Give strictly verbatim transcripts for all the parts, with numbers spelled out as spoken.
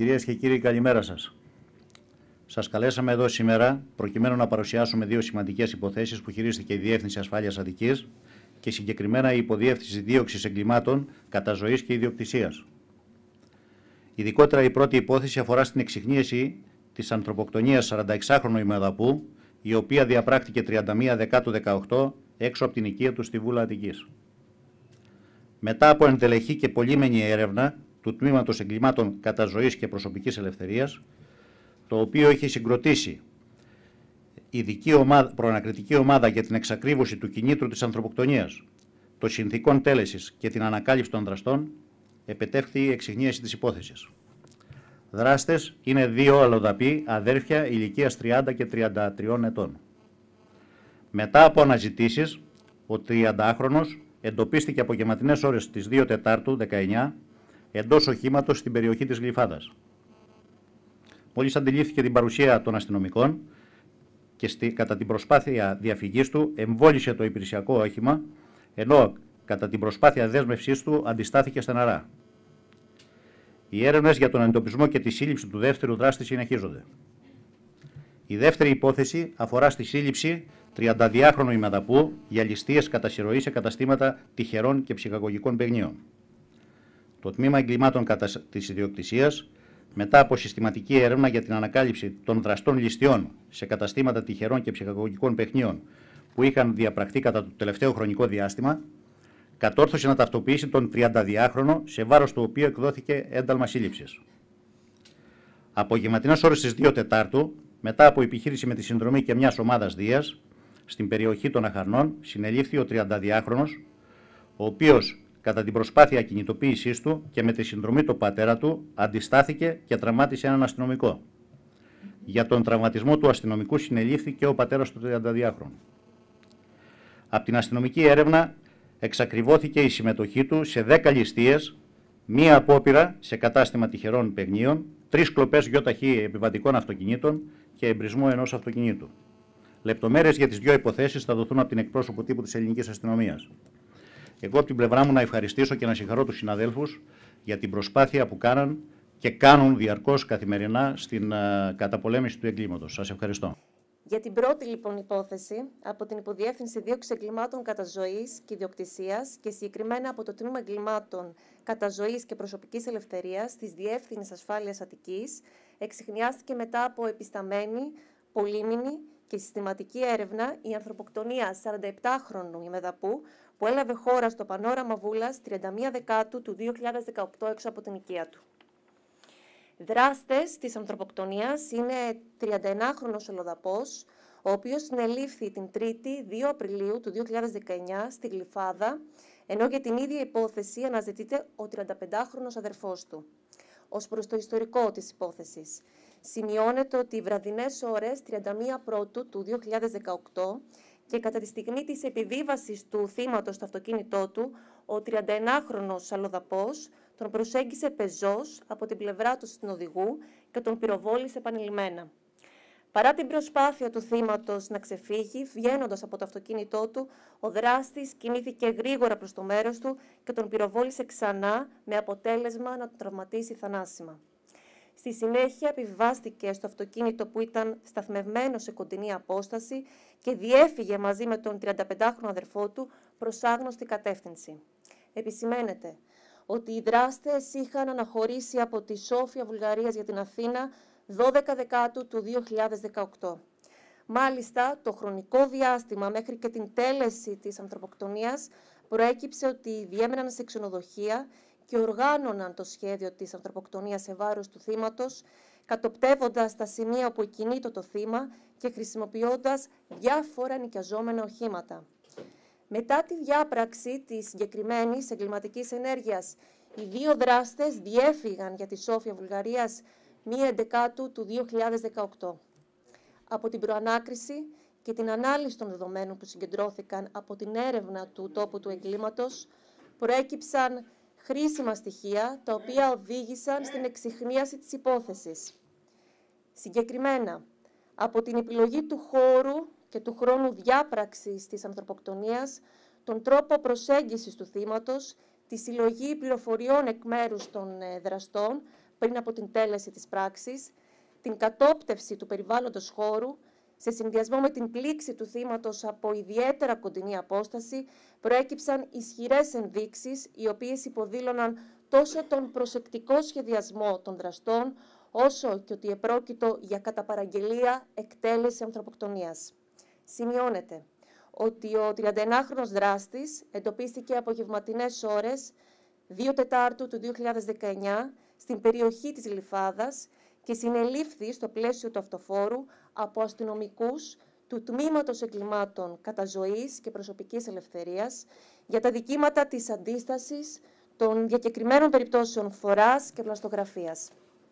Κυρίες και κύριοι, καλημέρα σας. Σας καλέσαμε εδώ σήμερα προκειμένου να παρουσιάσουμε δύο σημαντικές υποθέσεις που χειρίστηκε η Διεύθυνση Ασφάλειας Αττικής και συγκεκριμένα η Υποδιεύθυνση Δίωξης Εγκλημάτων κατά ζωής και ιδιοκτησίας. Ειδικότερα, η πρώτη υπόθεση αφορά στην εξιχνίαση της ανθρωποκτονίας σαρανταεξάχρονου ημεδαπού, η οποία διαπράχτηκε τριάντα μία Δεκάτου δεκαοκτώ έξω από την οικία του στη Βούλα Αττικής. Μετά από εντελεχή και πολύμενη έρευνα του Τμήματος Εγκλημάτων κατά ζωής και προσωπικής ελευθερίας, το οποίο είχε συγκροτήσει ειδική ομάδα, προανακριτική ομάδα για την εξακρίβωση του κινήτρου της ανθρωποκτονίας, των συνθηκών τέλεσης και την ανακάλυψη των δραστών, επετεύχθη η εξιχνίαση της υπόθεσης. Δράστες είναι δύο αλλοδαποί αδέρφια ηλικίας τριάντα και τριάντα τρία ετών. Μετά από αναζητήσεις, ο τριαντάχρονος εντοπίστηκε από γεματινές ώρες της δύο Τετάρτου δεκαεννιά εντός οχήματος στην περιοχή της Γλυφάδας. Μόλις αντιλήφθηκε την παρουσία των αστυνομικών και στη, κατά την προσπάθεια διαφυγής του εμβόλισε το υπηρεσιακό όχημα, ενώ κατά την προσπάθεια δέσμευσής του αντιστάθηκε στεναρά. Οι έρευνες για τον εντοπισμό και τη σύλληψη του δεύτερου δράστη συνεχίζονται. Η δεύτερη υπόθεση αφορά στη σύλληψη τριανταδυάχρονου ημεδαπού για ληστείες κατά συρροή σε καταστήματα τυχερών και ψυχαγωγικών παιγνίων. Το Τμήμα Εγκλημάτων κατά της Ιδιοκτησίας, μετά από συστηματική έρευνα για την ανακάλυψη των δραστών ληστειών σε καταστήματα τυχερών και ψυχαγωγικών παιχνίων που είχαν διαπραχθεί κατά το τελευταίο χρονικό διάστημα, κατόρθωσε να ταυτοποιήσει τον τριανταδυάχρονο, σε βάρος του οποίου εκδόθηκε ένταλμα σύλληψης. Από γεματινές ώρες της δύο Τετάρτου, μετά από επιχείρηση με τη συνδρομή και μιας ομάδας Δίας, στην περιοχή των Αχαρνών, συνελήφθη ο τριανταδυάχρονος, ο οποίος κατά την προσπάθεια κινητοποίησής του και με τη συνδρομή του πατέρα του, αντιστάθηκε και τραυμάτισε έναν αστυνομικό. Για τον τραυματισμό του αστυνομικού συνελήφθη και ο πατέρας του τριανταδυάχρονου. Από την αστυνομική έρευνα εξακριβώθηκε η συμμετοχή του σε δέκα ληστείες, μία απόπειρα σε κατάστημα τυχερών παιγνίων, τρεις κλοπές γιοταχή επιβατικών αυτοκινήτων και εμπρισμό ενός αυτοκινήτου. Λεπτομέρειες για τις δύο υποθέσεις θα δοθούν από την εκπρόσωπο τύπου της ελληνικής αστυνομίας. Εγώ από την πλευρά μου να ευχαριστήσω και να συγχαρώ τους συναδέλφους για την προσπάθεια που κάναν και κάνουν διαρκώς καθημερινά στην uh, καταπολέμηση του εγκλήματος. Σας ευχαριστώ. Για την πρώτη λοιπόν υπόθεση, από την Υποδιεύθυνση Δίωξης Εγκλημάτων κατά ζωής και ιδιοκτησίας και συγκεκριμένα από το Τμήμα Εγκλημάτων κατά ζωής και προσωπικής ελευθερίας της Διεύθυνσης Ασφάλειας Αττικής, εξιχνιάστηκε μετά από επισταμένη, πολύμηνη και συστηματική έρευνα η ανθρωποκτονία σαρανταεπτάχρονου ημεδαπού που έλαβε χώρα στο Πανόραμα Βούλας τριάντα μία Δεκάτου του δύο χιλιάδες δεκαοκτώ έξω από την οικία του. Δράστες της ανθρωποκτονίας είναι τριανταενάχρονος αλλοδαπός, ο οποίος συνελήφθη την Τρίτη δύο Απριλίου του δύο χιλιάδες δεκαεννιά στη Γλυφάδα, ενώ για την ίδια υπόθεση αναζητείται ο τριανταπεντάχρονος αδερφός του. Ως προς το ιστορικό της υπόθεσης, σημειώνεται ότι οι βραδινές ώρες τριάντα μία Πρώτου του δύο χιλιάδες δεκαοκτώ και κατά τη στιγμή της επιβίβασης του θύματος στο αυτοκίνητό του, ο τριανταενάχρονος αλλοδαπός τον προσέγγισε πεζός από την πλευρά του συνοδηγού και τον πυροβόλησε επανειλημμένα. Παρά την προσπάθεια του θύματος να ξεφύγει, βγαίνοντας από το αυτοκίνητό του, ο δράστης κινήθηκε γρήγορα προς το μέρος του και τον πυροβόλησε ξανά με αποτέλεσμα να τον τραυματίσει θανάσιμα. Στη συνέχεια επιβιβάστηκε στο αυτοκίνητο που ήταν σταθμευμένο σε κοντινή απόσταση και διέφυγε μαζί με τον τριανταπεντάχρονο αδερφό του προς άγνωστη κατεύθυνση. Επισημαίνεται ότι οι δράστες είχαν αναχωρήσει από τη Σόφια Βουλγαρίας για την Αθήνα δώδεκα Δεκάτου του δύο χιλιάδες δεκαοκτώ. Μάλιστα, το χρονικό διάστημα μέχρι και την τέλεση της ανθρωποκτονίας προέκυψε ότι διέμεναν σε ξενοδοχεία και οργάνωναν το σχέδιο της ανθρωποκτονίας σε βάρος του θύματος, κατοπτεύοντας τα σημεία όπου εκκινείτο το θύμα και χρησιμοποιώντας διάφορα νοικιαζόμενα οχήματα. Μετά τη διάπραξη της συγκεκριμένης εγκληματικής ενέργειας, οι δύο δράστες διέφυγαν για τη Σόφια Βουλγαρίας μία Εντεκάτου του δύο χιλιάδες δεκαοκτώ. Από την προανάκριση και την ανάλυση των δεδομένων που συγκεντρώθηκαν από την έρευνα του τόπου του εγκλήματος, προέκυψαν χρήσιμα στοιχεία, τα οποία οδήγησαν στην εξιχνίαση της υπόθεσης. Συγκεκριμένα, από την επιλογή του χώρου και του χρόνου διάπραξης της ανθρωποκτονίας, τον τρόπο προσέγγισης του θύματος, τη συλλογή πληροφοριών εκ μέρους των δραστών, πριν από την τέλεση της πράξης, την κατόπτευση του περιβάλλοντος χώρου, σε συνδυασμό με την πλήξη του θύματος από ιδιαίτερα κοντινή απόσταση, προέκυψαν ισχυρές ενδείξεις, οι οποίες υποδήλωναν τόσο τον προσεκτικό σχεδιασμό των δραστών, όσο και ότι επρόκειτο για κατά παραγγελία εκτέλεση ανθρωποκτονίας. Σημειώνεται ότι ο τριανταενάχρονος δράστης εντοπίστηκε απογευματινές ώρες δύο Τετάρτου του δύο χιλιάδες δεκαεννιά στην περιοχή της Γλυφάδας και συνελήφθη στο πλαίσιο του αυτοφόρου από αστυνομικούς του Τμήματος Εγκλημάτων Καταζωής και Προσωπικής Ελευθερίας για τα δικήματα της αντίστασης των διακεκριμένων περιπτώσεων φοράς και πλαστογραφίας.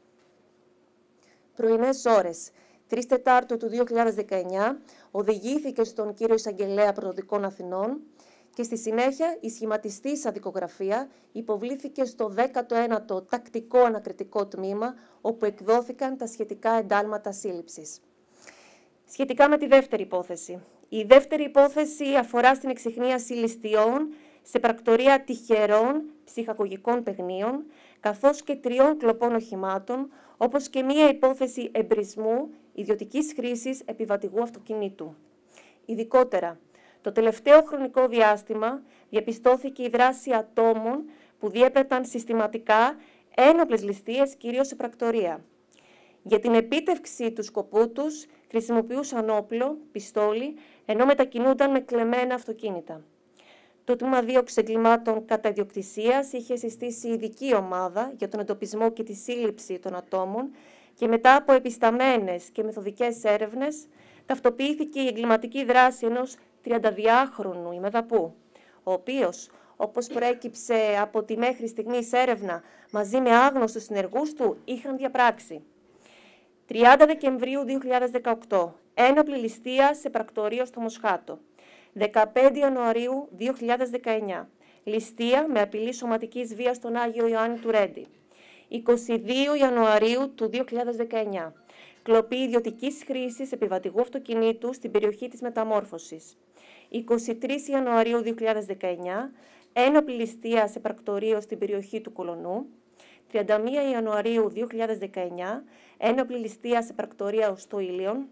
Πρωινές ώρες τρεις Τετάρτου του δύο χιλιάδες δεκαεννιά οδηγήθηκε στον κύριο Εισαγγελέα Πρωτοδικών Αθηνών και στη συνέχεια η σχηματιστής αδικογραφία υποβλήθηκε στο δέκατο ένατο Τακτικό Ανακριτικό Τμήμα, όπου εκδόθηκαν τα σχετικά εντάλματα σύλληψης. Σχετικά με τη δεύτερη υπόθεση. Η δεύτερη υπόθεση αφορά στην εξιχνίαση ληστειών σε πρακτορία τυχερών ψυχακογικών παιγνίων, καθώς και τριών κλοπών οχημάτων, όπως και μία υπόθεση εμπρισμού ιδιωτικής χρήσης επιβατηγού αυτοκινήτου. Ειδικότερα, το τελευταίο χρονικό διάστημα διαπιστώθηκε η δράση ατόμων που διέπρεπταν συστηματικά ένοπλες ληστείες, κυρίως σε πρακτορία. Για την επίτευξη του σκοπού τους χρησιμοποιούσαν όπλο, πιστόλι, ενώ μετακινούνταν με κλεμμένα αυτοκίνητα. Το Τμήμα Δίωξης Εγκλημάτων κατά ιδιοκτησίας είχε συστήσει ειδική ομάδα για τον εντοπισμό και τη σύλληψη των ατόμων και μετά από επισταμένες και μεθοδικές έρευνες ταυτοποιήθηκε η εγκληματική δράση ενός τριανταδυάχρονου ημεδαπού, ο οποίος, όπως προέκυψε από τη μέχρι στιγμής έρευνα, μαζί με άγνωστους συνεργούς του, είχαν διαπράξει. τριάντα Δεκεμβρίου δύο χιλιάδες δεκαοκτώ, ένοπλη ληστεία σε πρακτορείο στο Μοσχάτο. δεκαπέντε Ιανουαρίου δύο χιλιάδες δεκαεννιά, ληστεία με απειλή σωματικής βίας στον Άγιο Ιωάννη του Ρέντι. είκοσι δύο Ιανουαρίου του δύο χιλιάδες δεκαεννιά, κλοπή ιδιωτικής χρήσης επιβατηγού αυτοκινήτου στην περιοχή της Μεταμόρφωσης. είκοσι τρεις Ιανουαρίου δύο χιλιάδες δεκαεννιά, ένοπλη ληστεία σε πρακτορείο στην περιοχή του Κολονού. τριάντα μία Ιανουαρίου δύο χιλιάδες δεκαεννιά, ένοπλη ληστεία σε πρακτορείο στο Ήλιον.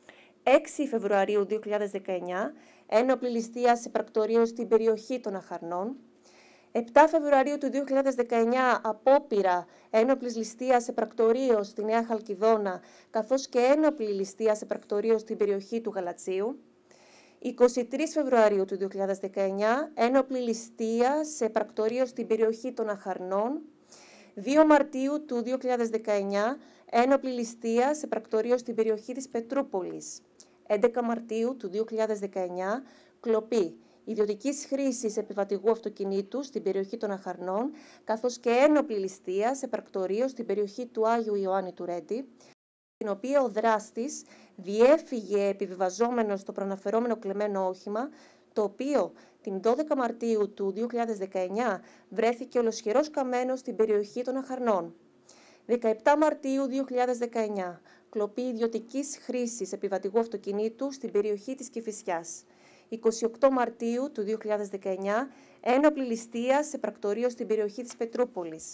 έξι Φεβρουαρίου δύο χιλιάδες δεκαεννιά, ένοπλη ληστεία σε πρακτορείο στην περιοχή των Αχαρνών. επτά Φεβρουαρίου του δύο χιλιάδες δεκαεννιά, απόπειρα ένοπλης ληστείας σε πρακτορείο στη Νέα Χαλκιδόνα, καθώς και ένοπλη ληστεία σε πρακτορείο στην περιοχή του Γαλατσίου. είκοσι τρεις Φεβρουαρίου του δύο χιλιάδες δεκαεννιά, ένοπλη ληστεία σε πρακτορείο στην περιοχή των Αχαρνών. δύο Μαρτίου του δύο χιλιάδες δεκαεννιά, ένοπλη ληστεία σε πρακτορείο στην περιοχή της Πετρούπολης. έντεκα Μαρτίου του δύο χιλιάδες δεκαεννιά, κλοπή ιδιωτικής χρήσης επιβατηγού αυτοκινήτου στην περιοχή των Αχαρνών, καθώς και ένοπλη ληστεία σε πρακτορείο στην περιοχή του Άγιου Ιωάννη του Ρέντι, την οποία ο δράστης διέφυγε επιβιβαζόμενος στο προαναφερόμενο κλεμμένο όχημα, το οποίο την δώδεκα Μαρτίου του δύο χιλιάδες δεκαεννιά βρέθηκε ολοσχερός καμένος στην περιοχή των Αχαρνών. δεκαεπτά Μαρτίου δύο χιλιάδες δεκαεννιά, κλοπή ιδιωτικής χρήσης επιβατηγού αυτοκινήτου στην περιοχή της Κηφισιάς. είκοσι οκτώ Μαρτίου του δύο χιλιάδες δεκαεννιά, ένοπλη ληστεία σε πρακτορείο στην περιοχή της Πετρούπολης.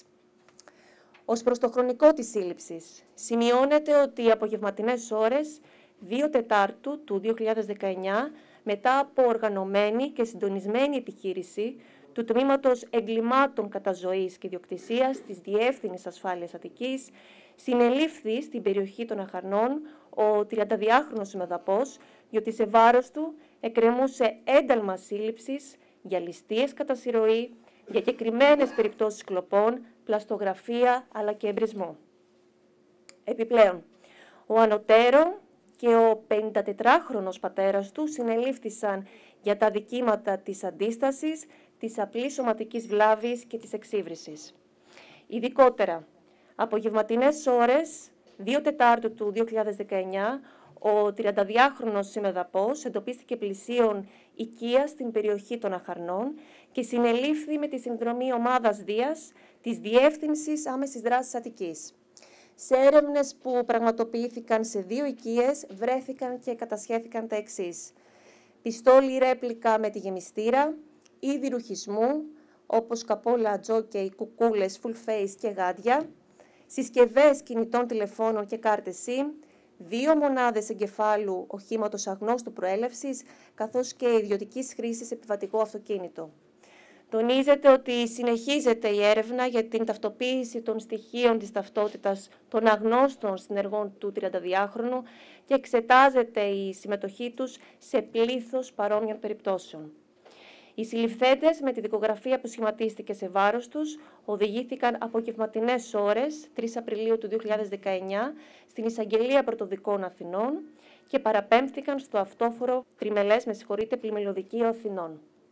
Ως προς το χρονικό της σύλληψης, σημειώνεται ότι οι απογευματινές ώρες δύο Τετάρτου του δύο χιλιάδες δεκαεννιά, μετά από οργανωμένη και συντονισμένη επιχείρηση του Τμήματος Εγκλημάτων Καταζωής και Ιδιοκτησίας της Διεύθυνσης Ασφάλειας Αττικής, συνελήφθη στην περιοχή των Αχαρνών ο τριανταδυάχρονος ημεδαπός, διότι σε βάρος του εκκρεμούσε ένταλμα σύλληψης για ληστείες κατά συρροή, για συγκεκριμένες περιπτώσεις κλοπών, πλαστογραφία αλλά και εμπρισμό. Επιπλέον, ο ανωτέρω και ο πενηντατετράχρονος πατέρας του συνελήφθησαν για τα δικήματα της αντίστασης, της απλής σωματικής βλάβης και της εξύβρισης. Ειδικότερα, απογευματινές ώρες δύο Τετάρτου του δύο χιλιάδες δεκαεννιά, ο τριανταδυάχρονος ημεδαπός εντοπίστηκε πλησίον οικίας στην περιοχή των Αχαρνών και συνελήφθη με τη συνδρομή ομάδας Δίας της Διεύθυνσης Άμεσης Δράσης Αττικής. Σε έρευνες που πραγματοποιήθηκαν σε δύο οικίες βρέθηκαν και κατασχέθηκαν τα εξής: πιστόλι ρέπλικα με τη γεμιστήρα, είδη ρουχισμού, όπως καπόλα, τζόκεϊ, κουκούλες, full face και γάντια, συσκευές κινητών τηλεφώνων και κάρτες SIM, δύο μονάδες εγκεφάλου οχήματος αγνώστου προέλευσης, καθώς και ιδιωτικής χρήσης επιβατικό αυτοκίνητο. Τονίζεται ότι συνεχίζεται η έρευνα για την ταυτοποίηση των στοιχείων της ταυτότητας των αγνώστων συνεργών του τριανταδυάχρονου και εξετάζεται η συμμετοχή τους σε πλήθος παρόμοιων περιπτώσεων. Οι συλληφθέντες, με τη δικογραφία που σχηματίστηκε σε βάρος τους, οδηγήθηκαν απογευματινές ώρες, τρεις Απριλίου του δύο χιλιάδες δεκαεννιά, στην Εισαγγελία Πρωτοδικών Αθηνών και παραπέμφθηκαν στο αυτόφορο τριμελές, με συγχωρείτε, πλημμυλοδικείο Αθηνών.